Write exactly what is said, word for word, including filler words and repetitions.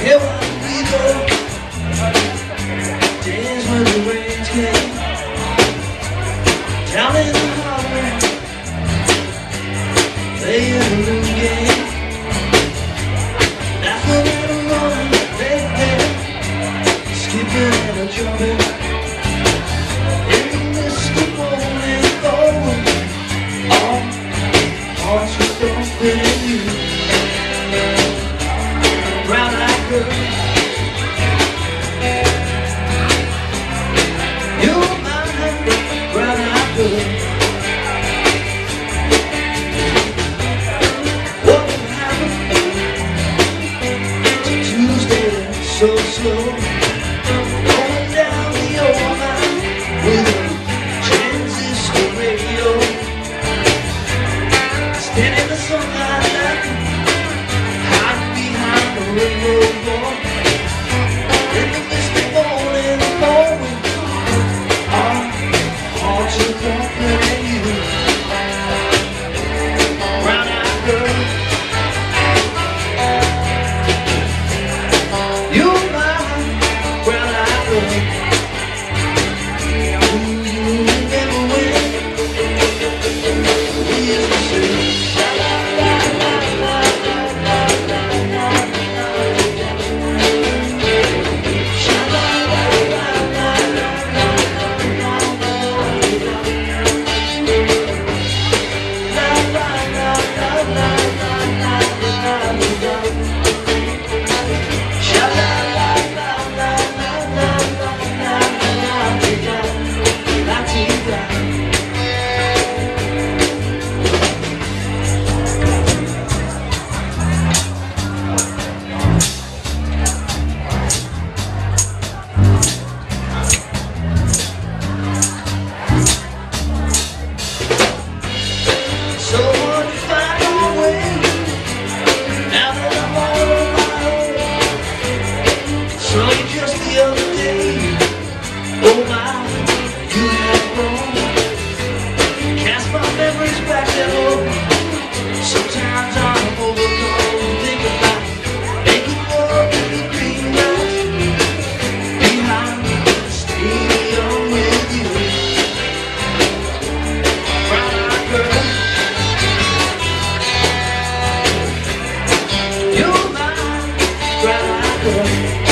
where we go, days when the rain came, down in the harbor, playing a new game. Laughing and a running, baby, skipping and a jumping, in the mist of rolling forward, all hearts were thumping in you. Brown-eyed girl, you're my brown-eyed girl. What happened to Tuesday so slow? Going down the old line with a transistor radio, standing in the sunlight laughing, hiding behind the rainbow wall. In the mist of morning forward, our hearts are thumping at you. Brown-eyed girl, you're my brown-eyed girl. Do you remember when we used to sing? So hard to find my way, now that I'm all on my own. Saw you just the other day, oh my, you have grown. Cast my memories back at home, sometimes I'm overcome. Think about making love in the green lights, behind the stadium with you. Brown-eyed girl, you're my brown-eyed girl.